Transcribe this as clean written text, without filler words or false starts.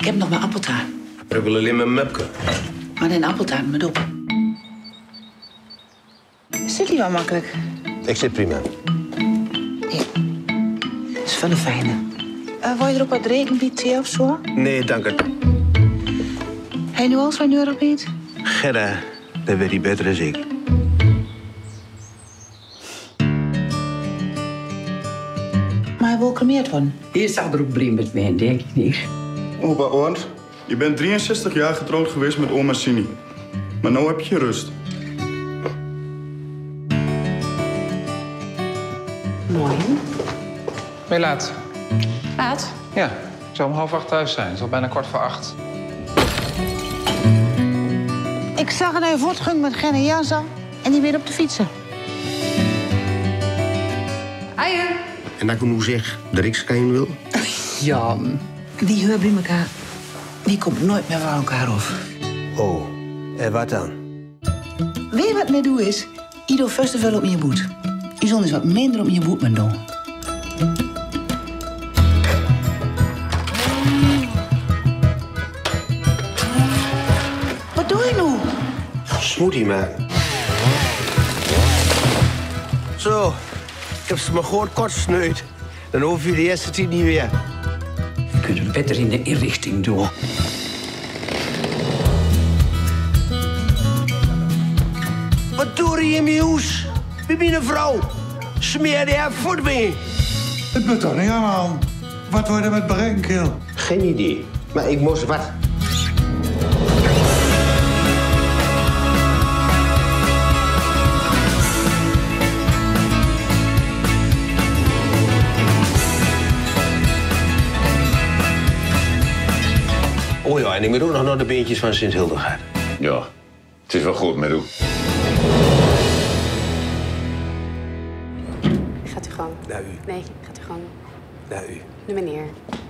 Ik heb nog maar appeltaart. Ik wil alleen maar mepke. Maar een appeltaart met op. Zit die wel makkelijk? Ik zit prima. Ja. Dat is veel fijner. Wil je er ook wat drinken, thee of zo? Nee, dank u. Heb je nu al zo'n euro Piet? Gerda, dat weet hij beter dan ik. Maar hij wil cremeerd worden. Hier zou er ook blij met mij, denk ik niet. Opa Ornt, je bent 63 jaar getrouwd geweest met oma Sini. Maar nu heb je rust. Mooi. Ben je laat? Laat? Ja, ik zal om 7:30 thuis zijn. Het is al bijna 7:15. Ik zag een even voortgang met Genne Jansen en die weer op de fietsen. Aie. En dat ik nu zeg dat ik schijn wil? Ja, Die huur bij elkaar, die komt nooit meer van elkaar af. Oh, en wat dan? Weet je wat me doe is? Ieder festival op je boet. Je zult eens wat minder op je boet moeten doen. Wat doe je nu? Smoothie maken. Zo, ik heb ze maar goed kort gesneud. Dan hoef je de eerste 10 niet weer. we kunnen beter in de inrichting doen. Wat doe je in mijn huis? Wie ben een vrouw? Smeer die haar voet mee. Het moet toch niet aan. Wat wordt er met brengen? Geen idee, maar ik moest wat. Oh ja, en ik moet ook nog naar de beentjes van Sint-Hildegard. Ja, het is wel goed met u. Gaat u gewoon. Naar u, Nee, gaat u gewoon. naar u. De meneer.